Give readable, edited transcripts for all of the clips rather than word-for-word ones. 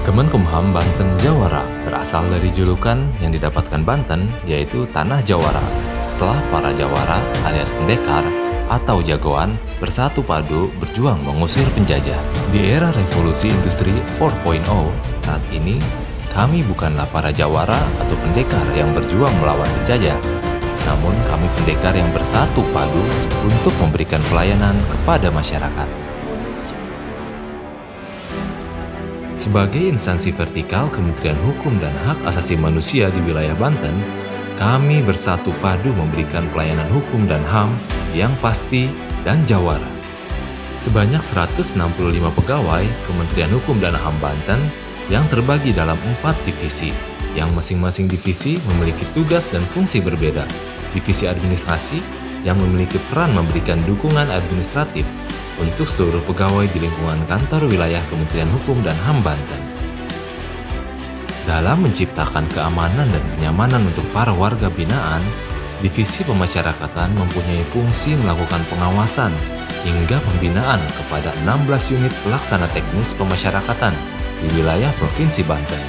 Kemenkumham Banten Jawara berasal dari julukan yang didapatkan Banten, yaitu Tanah Jawara. Setelah para Jawara alias pendekar atau jagoan bersatu padu berjuang mengusir penjajah. Di era revolusi industri 4.0 saat ini, kami bukanlah para Jawara atau pendekar yang berjuang melawan penjajah, namun kami pendekar yang bersatu padu untuk memberikan pelayanan kepada masyarakat. Sebagai instansi vertikal Kementerian Hukum dan Hak Asasi Manusia di wilayah Banten, kami bersatu padu memberikan pelayanan hukum dan HAM yang pasti dan jawara. Sebanyak 165 pegawai Kementerian Hukum dan HAM Banten yang terbagi dalam 4 divisi, yang masing-masing divisi memiliki tugas dan fungsi berbeda. Divisi administrasi yang memiliki peran memberikan dukungan administratif untuk seluruh pegawai di lingkungan kantor wilayah Kementerian Hukum dan HAM Banten. Dalam menciptakan keamanan dan kenyamanan untuk para warga binaan, Divisi Pemasyarakatan mempunyai fungsi melakukan pengawasan hingga pembinaan kepada 16 unit pelaksana teknis pemasyarakatan di wilayah Provinsi Banten.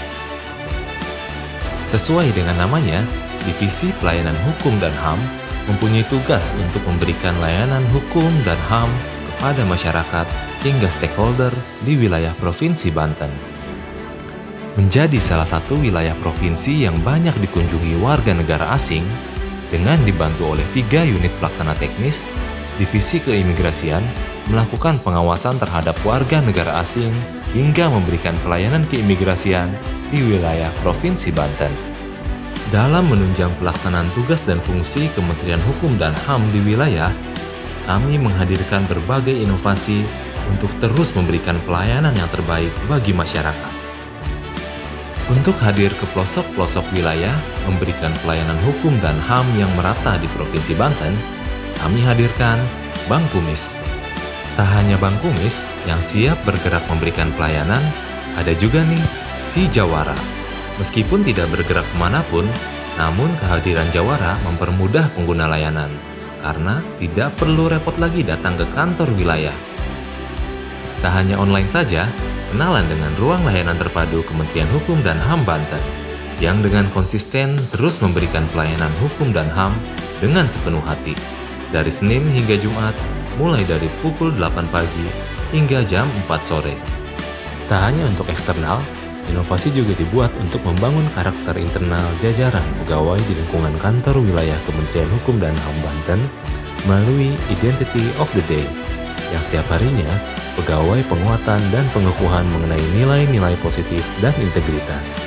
Sesuai dengan namanya, Divisi Pelayanan Hukum dan HAM mempunyai tugas untuk memberikan layanan hukum dan HAM kepada masyarakat hingga stakeholder di wilayah Provinsi Banten. Menjadi salah satu wilayah provinsi yang banyak dikunjungi warga negara asing, dengan dibantu oleh 3 unit pelaksana teknis, Divisi Keimigrasian melakukan pengawasan terhadap warga negara asing hingga memberikan pelayanan keimigrasian di wilayah Provinsi Banten. Dalam menunjang pelaksanaan tugas dan fungsi Kementerian Hukum dan HAM di wilayah, kami menghadirkan berbagai inovasi untuk terus memberikan pelayanan yang terbaik bagi masyarakat. Untuk hadir ke pelosok-pelosok wilayah, memberikan pelayanan hukum dan HAM yang merata di Provinsi Banten, kami hadirkan Bank Kumis. Tak hanya Bank Kumis yang siap bergerak memberikan pelayanan, ada juga nih si Jawara. Meskipun tidak bergerak kemanapun, namun kehadiran Jawara mempermudah pengguna layanan, karena tidak perlu repot lagi datang ke kantor wilayah. Tak hanya online saja, kenalan dengan ruang layanan terpadu Kementerian Hukum dan HAM Banten, yang dengan konsisten terus memberikan pelayanan hukum dan HAM dengan sepenuh hati, dari Senin hingga Jumat, mulai dari pukul 8 pagi hingga jam 4 sore. Tak hanya untuk eksternal, inovasi juga dibuat untuk membangun karakter internal jajaran pegawai di lingkungan kantor wilayah Kementerian Hukum dan HAM Banten melalui Identity of the Day, yang setiap harinya pegawai penguatan dan pengukuhan mengenai nilai-nilai positif dan integritas.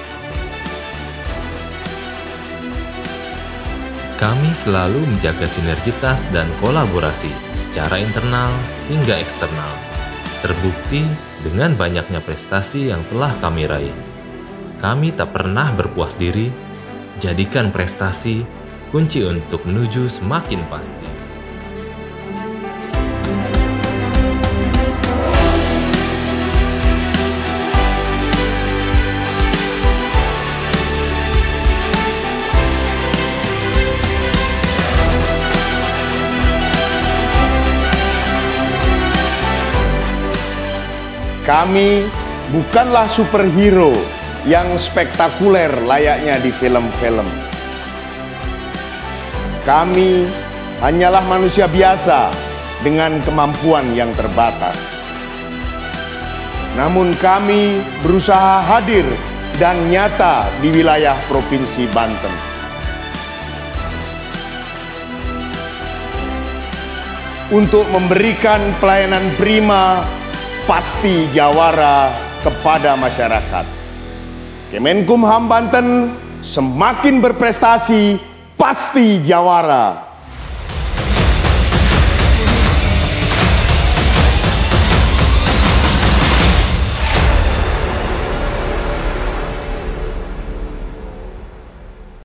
Kami selalu menjaga sinergitas dan kolaborasi secara internal hingga eksternal, terbukti dengan banyaknya prestasi yang telah kami raih. Kami tak pernah berpuas diri, jadikan prestasi kunci untuk menuju semakin pasti. Kami bukanlah superhero yang spektakuler layaknya di film-film. Kami hanyalah manusia biasa dengan kemampuan yang terbatas. Namun kami berusaha hadir dan nyata di wilayah Provinsi Banten. Untuk memberikan pelayanan prima pasti jawara kepada masyarakat. Kemenkumham Banten semakin berprestasi, pasti jawara.